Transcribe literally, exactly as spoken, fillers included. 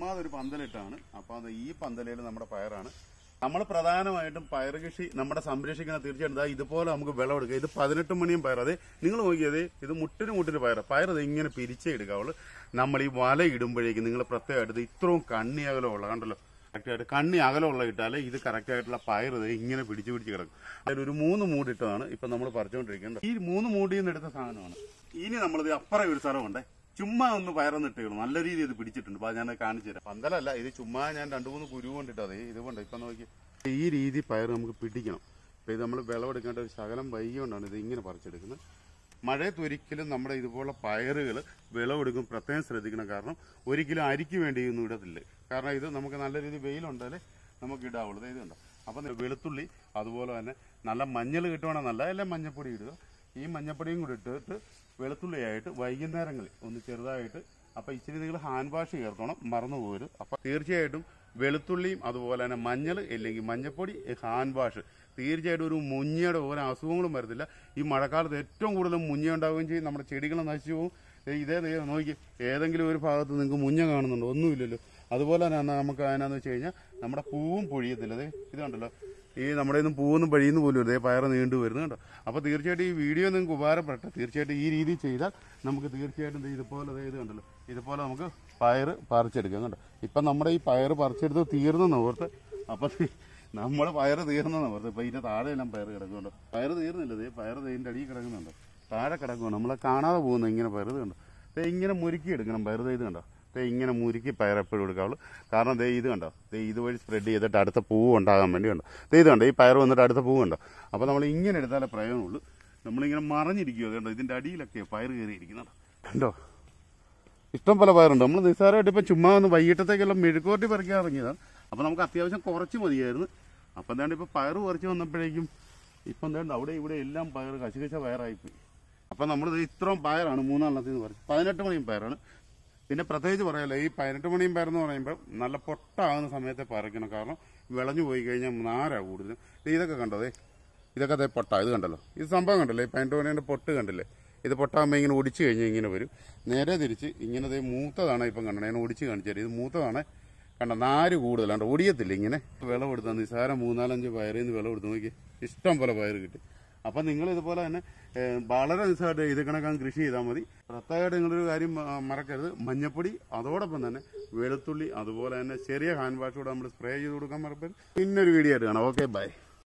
ചുമ്മാതൊരു പന്തലിട്ടാണ്. അപ്പോൾ അത് ഈ പന്തലയിൽ നമ്മുടെ പയറാണ്. നമ്മൾ പ്രധാനമായിട്ടും പയർ കൃഷി നമ്മുടെ സംരക്ഷിക്കുന്ന തീർച്ചയായിട്ടും ഇതുപോലെ നമുക്ക് വിളവെടുക്കുക. ഇത് പതിനെട്ട് മണിയും പയർ. അതെ നിങ്ങൾ നോക്കിയത് ഇത് മുട്ടിന് മുട്ടിന് പയർ പയർ അത് ഇങ്ങനെ പിരിച്ചേ എടുക്കാവുള്ളൂ. നമ്മൾ ഈ വല ഇടുമ്പോഴേക്കും നിങ്ങൾ പ്രത്യേകമായിട്ട് ഇത്രയും കണ്ണി അകലമുള്ള കണ്ടല്ലോ, കറക്റ്റായിട്ട് കണ്ണി അകലമുള്ള ഇട്ടാൽ ഇത് കറക്റ്റായിട്ടുള്ള പയർ ഇത് ഇങ്ങനെ പിടിച്ച് പിടിച്ച് കിടക്കും. അതിലൊരു മൂന്ന് മൂടിട്ടതാണ് ഇപ്പം നമ്മൾ പറിച്ചുകൊണ്ടിരിക്കുന്നത്. ഈ മൂന്ന് മൂടിയിൽ നിന്ന് എടുത്ത സാധനമാണ്. ഇനി നമ്മളിത് അപ്പുറം ഒരു സ്ഥലമുണ്ടേ, ചുമ്മാ ഒന്ന് പയറന്നിട്ടുള്ളൂ. നല്ല രീതിയിൽ ഇത് പിടിച്ചിട്ടുണ്ട്. അപ്പോൾ ഞാൻ കാണിച്ചു തരാം. പന്തലല്ല ഇത്, ചുമ്മാ ഞാൻ രണ്ട് മൂന്ന് കുരു കൊണ്ടിട്ടത് ഇത് കൊണ്ട്. ഇപ്പം നോക്കി ഈ രീതി പയർ നമുക്ക് പിടിക്കണം. അപ്പോൾ ഇത് നമ്മൾ വിളവെടുക്കേണ്ട ഒരു ശകലം വൈകിക്കൊണ്ടാണ് ഇത് ഇങ്ങനെ പറിച്ചെടുക്കുന്നത്. മഴയത്തൊരിക്കലും നമ്മുടെ ഇതുപോലുള്ള പയറുകൾ വിളവെടുക്കും പ്രത്യേകം ശ്രദ്ധിക്കണം. കാരണം ഒരിക്കലും അരിക്ക് വേണ്ടിയൊന്നും ഇടത്തില്ല. കാരണം ഇത് നമുക്ക് നല്ല രീതിയിൽ വെയിലുണ്ടാലേ നമുക്ക് ഇടാവുള്ളൂ. ഇത് ഇതുണ്ട്. അപ്പം വെളുത്തുള്ളി അതുപോലെ തന്നെ നല്ല മഞ്ഞൾ കിട്ടുവാണെങ്കിൽ നല്ല എല്ലാം മഞ്ഞപ്പൊടി ഇടുക. ഈ മഞ്ഞപ്പൊടിയും കൂടി ഇട്ടിട്ട് വെളുത്തുള്ളിയായിട്ട് വൈകുന്നേരങ്ങളിൽ ഒന്ന് ചെറുതായിട്ട്, അപ്പോൾ ഇച്ചിരി നിങ്ങൾ ഹാൻഡ് വാഷ് ചേർക്കണം, മറന്നു പോകരുത്. അപ്പോൾ തീർച്ചയായിട്ടും വെളുത്തുള്ളിയും അതുപോലെ തന്നെ മഞ്ഞൾ അല്ലെങ്കിൽ മഞ്ഞപ്പൊടി ഹാൻഡ് വാഷ് തീർച്ചയായിട്ടും ഒരു മുഞ്ഞയുടെ ഓരോ അസുഖങ്ങളും വരത്തില്ല. ഈ മഴക്കാലത്ത് ഏറ്റവും കൂടുതൽ മുഞ്ഞ ഉണ്ടാവുകയും ചെയ്യും. നമ്മുടെ ചെടികൾ നശിച്ചു പോകും. ഇതേ നോക്കി ഏതെങ്കിലും ഒരു ഭാഗത്ത് നിങ്ങൾക്ക് മുഞ്ഞ കാണുന്നുണ്ടോ? ഒന്നുമില്ലല്ലോ. അതുപോലെ തന്നെ നമുക്ക് അതിനാന്ന് വെച്ച് കഴിഞ്ഞാൽ നമ്മുടെ പൂവും പൊഴിയത്തില്ല. അതെ ഇത് കണ്ടല്ലോ, ഈ നമ്മുടെ ഇന്നും പൂവൊന്നും പഴിയുന്ന പോലും ഇതേ പയർ നീണ്ടു വരുന്നു കേട്ടോ. അപ്പോൾ തീർച്ചയായിട്ടും ഈ വീഡിയോ നിങ്ങൾക്ക് ഉപകാരപ്പെട്ട തീർച്ചയായിട്ടും ഈ രീതി ചെയ്താൽ നമുക്ക് തീർച്ചയായിട്ടും ഇതുപോലെ ഇത് കണ്ടല്ലോ, ഇതുപോലെ നമുക്ക് പയർ പറിച്ചെടുക്കാം കേട്ടോ. ഇപ്പം നമ്മുടെ ഈ പയർ പറിച്ചെടുത്ത് തീർന്നെന്ന് ഓർത്ത്, അപ്പം നമ്മൾ പയർ തീർന്നെന്ന് ഓർത്ത് ഇപ്പം ഇതിൻ്റെ താഴെയെല്ലാം പയർ കിടക്കുന്നുണ്ടോ. പയർ തീർന്നില്ല, ഇതേ പയർ ഇതിൻ്റെ അടിയിൽ കിടക്കുന്നുണ്ടോ, താഴെ കിടക്കുന്നുണ്ട്. നമ്മളെ കാണാതെ പോകുന്നു ഇങ്ങനെ പയർ കണ്ടോ. ദേ ഇങ്ങനെ മുരുക്കി എടുക്കണം പയർ. ഇത് കണ്ടോ, ദേ ഇങ്ങനെ മുരുക്കി പയർ എപ്പോഴും എടുക്കാവുള്ളൂ. കാരണം ദേ ഇത് കണ്ടോ, ദേ ഇതുവഴി സ്പ്രെഡ് ചെയ്തിട്ട് അടുത്ത പൂവ് ഉണ്ടാകാൻ വേണ്ടി കണ്ടോ. ദേ ഇത് കണ്ടോ, ഈ പയർ വന്നിട്ട് അടുത്ത പൂവ് കണ്ടോ. അപ്പോൾ നമ്മൾ ഇങ്ങനെ എടുത്താലേ പ്രയോജനമുള്ളൂ. നമ്മളിങ്ങനെ മറഞ്ഞിരിക്കുമോ കണ്ടോ, ഇതിൻ്റെ അടിയിലൊക്കെ പയർ കയറിയിരിക്കുന്നുണ്ടോ കണ്ടോ. ഇഷ്ടം പോലെ പയറുണ്ട്. നമ്മൾ നിസ്സാരമായിട്ട് ഇപ്പം ചുമ്മാ ഒന്ന് വൈകിട്ടത്തേക്കെല്ലാം മെഴുക്കോട്ടി പറിക്കാൻ ഇറങ്ങിയതാണ്. അപ്പോൾ നമുക്ക് അത്യാവശ്യം കുറച്ച് മതിയായിരുന്നു. അപ്പം എന്താണ്ട് ഇപ്പോൾ പയർ പറിച്ച് വന്നപ്പോഴേക്കും ഇപ്പം എന്താണ്ട് അവിടെ ഇവിടെ എല്ലാം പയർ കശികശ പയറായിപ്പോയി. അപ്പം നമ്മളിത് ഇത്രയും പയറാണ് മൂന്നാലെണ്ണത്തിൽ നിന്ന് പറിച്ച് പതിനെട്ട് മണിയും പയറാണ്. പിന്നെ പ്രത്യേകിച്ച് പറയാമല്ലോ, ഈ പതിനെട്ട് മണിയും പയറെന്ന് പറയുമ്പോൾ നല്ല പൊട്ടാകുന്ന സമയത്തെ പറിക്കണം. കാരണം വിളഞ്ഞു പോയി കഴിഞ്ഞാൽ നാരാ കൂടുതലും. ഇതൊക്കെ കണ്ടോ, അതെ ഇതൊക്കെ അതേ പൊട്ട. ഇത് കണ്ടല്ലോ, ഇത് സംഭവം കണ്ടല്ലോ, ഈ പതിനെട്ട് മണിയുടെ പൊട്ട് കണ്ടില്ലേ. ഇത് പൊട്ടാകുമ്പോൾ ഇങ്ങനെ ഒടിച്ച് കഴിഞ്ഞാൽ ഇങ്ങനെ വരും. നേരെ തിരിച്ച് ഇങ്ങനെ ദേ മൂത്തതാണ് ഇപ്പം കണ്ടത്. ഞാൻ ഒടിച്ച് കാണിച്ചു. ഇത് മൂത്തതാണ് കണ്ടോ, നാര് കൂടുതലാണ്, ഒടിയത്തില്ല. ഇങ്ങനെ വിളവെടുത്താൽ നിസ്സാരം മൂന്നാലഞ്ച് പയറിൽ നിന്ന് വിളവെടുത്ത് നോക്കി ഇഷ്ടം പോലെ പയർ കിട്ടി. അപ്പം നിങ്ങൾ ഇതുപോലെ തന്നെ വളരെ നിസ്സാരമായിട്ട് ഇത് കണക്കാൻ കൃഷി ചെയ്താൽ മതി. പ്രത്യേകമായിട്ട് നിങ്ങളൊരു കാര്യം മറക്കരുത്, മഞ്ഞപ്പൊടി അതോടൊപ്പം തന്നെ വെളുത്തുള്ളി അതുപോലെ തന്നെ ചെറിയ ഹാൻഡ് വാഷ് കൂടെ നമ്മൾ സ്പ്രേ ചെയ്ത് കൊടുക്കാൻ മറക്കരുത്. പിന്നൊരു വീഡിയോ ആയിട്ട് കാണാം. Okay, by.